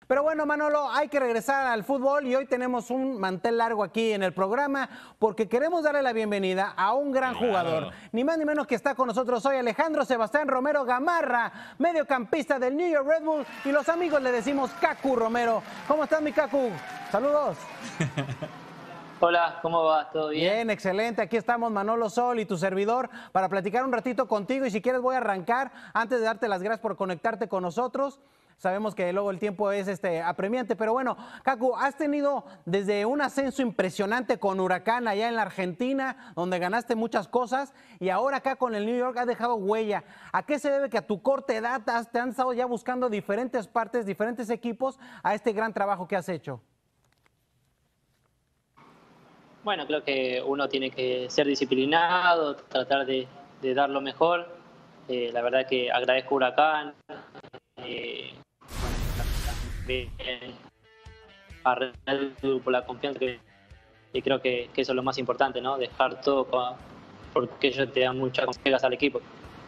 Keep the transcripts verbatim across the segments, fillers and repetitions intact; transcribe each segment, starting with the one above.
Pero bueno, Manolo, hay que regresar al fútbol y hoy tenemos un mantel largo aquí en el programa porque queremos darle la bienvenida a un gran Claro. jugador. Ni más ni menos que está con nosotros hoy Alejandro Sebastián Romero Gamarra, mediocampista del New York Red Bull, y los amigos le decimos Cacu Romero. ¿Cómo estás, mi Cacu? Saludos. Hola, ¿cómo va? ¿Todo bien? Bien, excelente. Aquí estamos Manolo Sol y tu servidor para platicar un ratito contigo, y si quieres voy a arrancar antes de darte las gracias por conectarte con nosotros. Sabemos que luego el tiempo es este apremiante, pero bueno, Cacu, has tenido desde un ascenso impresionante con Huracán allá en la Argentina, donde ganaste muchas cosas, y ahora acá con el New York has dejado huella. ¿A qué se debe que a tu corta edad has, te han estado ya buscando diferentes partes, diferentes equipos a este gran trabajo que has hecho? Bueno, creo que uno tiene que ser disciplinado, tratar de, de dar lo mejor. Eh, la verdad que agradezco a Huracán, eh, bueno, a Red Bull por la confianza, que, y creo que, que eso es lo más importante, ¿no? Dejar todo para, porque ellos te dan muchas confianza al equipo.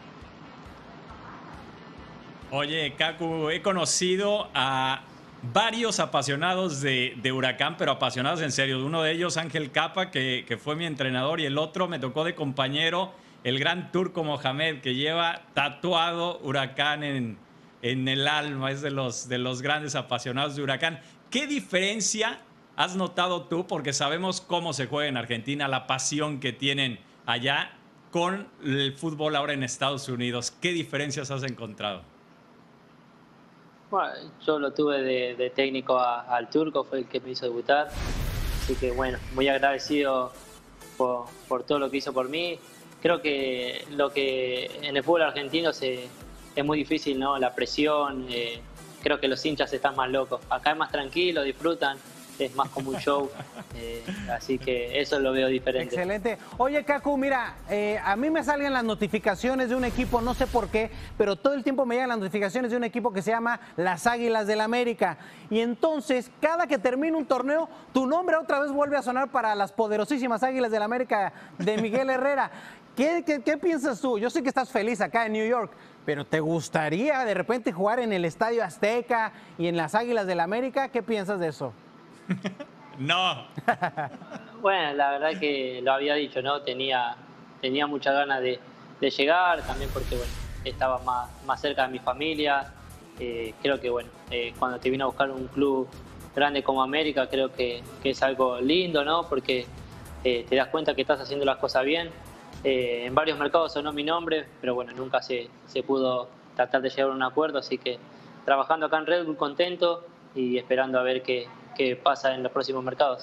Oye, Cacu, he conocido a varios apasionados de, de Huracán, pero apasionados en serio. Uno de ellos, Ángel Capa, que, que fue mi entrenador, y el otro me tocó de compañero, el gran Turco Mohamed, que lleva tatuado Huracán en, en el alma. Es de los, de los grandes apasionados de Huracán. ¿Qué diferencia has notado tú? Porque sabemos cómo se juega en Argentina, la pasión que tienen allá con el fútbol ahora en Estados Unidos. ¿Qué diferencias has encontrado? Bueno, yo lo tuve de, de técnico a, al Turco, fue el que me hizo debutar. Así que bueno, muy agradecido por, por todo lo que hizo por mí. Creo que lo que en el fútbol argentino se, es muy difícil, ¿no? La presión, eh, creo que los hinchas están más locos. Acá es más tranquilo, disfrutan, es más como un show, eh, así que eso lo veo diferente. Excelente. Oye, Cacu, mira, eh, a mí me salen las notificaciones de un equipo, no sé por qué, pero todo el tiempo me llegan las notificaciones de un equipo que se llama las Águilas del América. Y entonces, cada que termina un torneo, tu nombre otra vez vuelve a sonar para las poderosísimas Águilas del América de Miguel Herrera. ¿Qué, qué, qué piensas tú? Yo sé que estás feliz acá en New York, pero ¿te gustaría de repente jugar en el Estadio Azteca y en las Águilas del América? ¿Qué piensas de eso? No. Bueno, la verdad que lo había dicho, ¿no? Tenía, tenía muchas ganas de, de llegar, también porque, bueno, estaba más, más cerca de mi familia. Eh, creo que, bueno, eh, cuando te vino a buscar un club grande como América, creo que, que es algo lindo, ¿no? Porque eh, te das cuenta que estás haciendo las cosas bien. Eh, en varios mercados sonó mi nombre, pero bueno, nunca se, se pudo tratar de llegar a un acuerdo, así que trabajando acá en Red Bull contento y esperando a ver qué, qué pasa en los próximos mercados.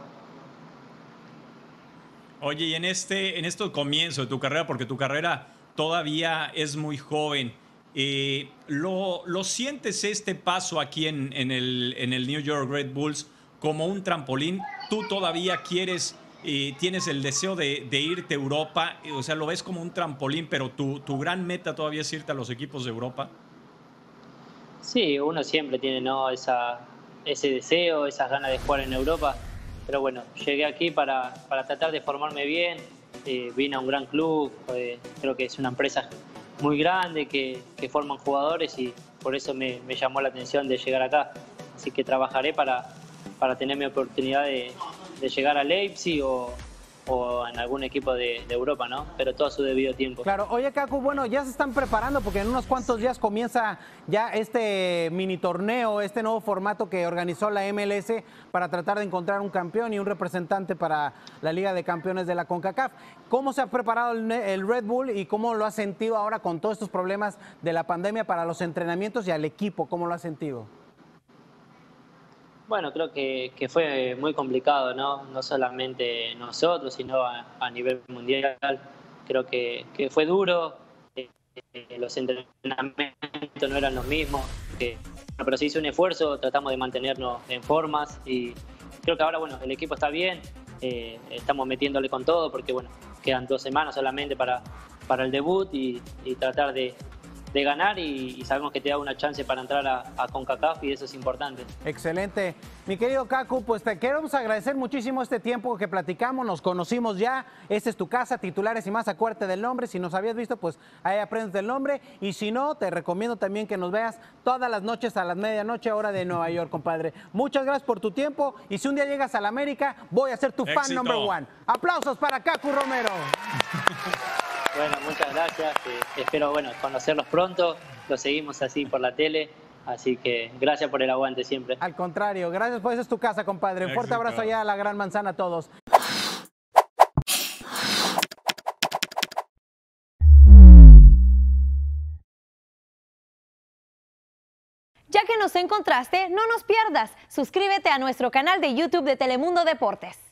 Oye, y en este, en este comienzo de tu carrera, porque tu carrera todavía es muy joven, eh, ¿lo, ¿lo sientes este paso aquí en, en, el, en el New York Red Bulls como un trampolín? ¿Tú todavía quieres, eh, tienes el deseo de, de irte a Europa? O sea, ¿lo ves como un trampolín, pero tu, tu gran meta todavía es irte a los equipos de Europa? Sí, uno siempre tiene, ¿no? Esa, ese deseo, esas ganas de jugar en Europa. Pero bueno, llegué aquí para, para tratar de formarme bien. Eh, vine a un gran club, eh, creo que es una empresa muy grande que, que forman jugadores, y por eso me, me llamó la atención de llegar acá. Así que trabajaré para, para tener mi oportunidad de, de llegar a Leipzig o, o en algún equipo de, de Europa, ¿no? Pero todo a su debido tiempo. Claro. Oye, Cacu, bueno, ya se están preparando porque en unos cuantos días comienza ya este mini torneo, este nuevo formato que organizó la M L S para tratar de encontrar un campeón y un representante para la Liga de Campeones de la CONCACAF. ¿Cómo se ha preparado el, el Red Bull y cómo lo has sentido ahora con todos estos problemas de la pandemia para los entrenamientos y al equipo? ¿Cómo lo has sentido? Bueno, creo que, que fue muy complicado, ¿no? No solamente nosotros, sino a, a nivel mundial. Creo que, que fue duro, eh, eh, los entrenamientos no eran los mismos, que, pero se hizo un esfuerzo, tratamos de mantenernos en formas, y creo que ahora, bueno, el equipo está bien, eh, estamos metiéndole con todo porque, bueno, quedan dos semanas solamente para, para el debut, y, y tratar de, de ganar y, y sabemos que te da una chance para entrar a, a CONCACAF y eso es importante. Excelente. Mi querido Kaku, pues te queremos agradecer muchísimo este tiempo que platicamos, nos conocimos ya, esta es tu casa, Titulares y Más, acuérdate del nombre, si nos habías visto, pues ahí aprendes del nombre, y si no, te recomiendo también que nos veas todas las noches a las medianoche, hora de Nueva York, compadre. Muchas gracias por tu tiempo, y si un día llegas a la América, voy a ser tu fan Éxito. number one. Aplausos para Kaku Romero. Bueno, muchas gracias. Eh, espero bueno, conocerlos pronto. Lo seguimos así por la tele. Así que gracias por el aguante siempre. Al contrario, gracias, pues es tu casa, compadre. Un fuerte Éxito. abrazo allá a la Gran Manzana a todos. Ya que nos encontraste, no nos pierdas. Suscríbete a nuestro canal de YouTube de Telemundo Deportes.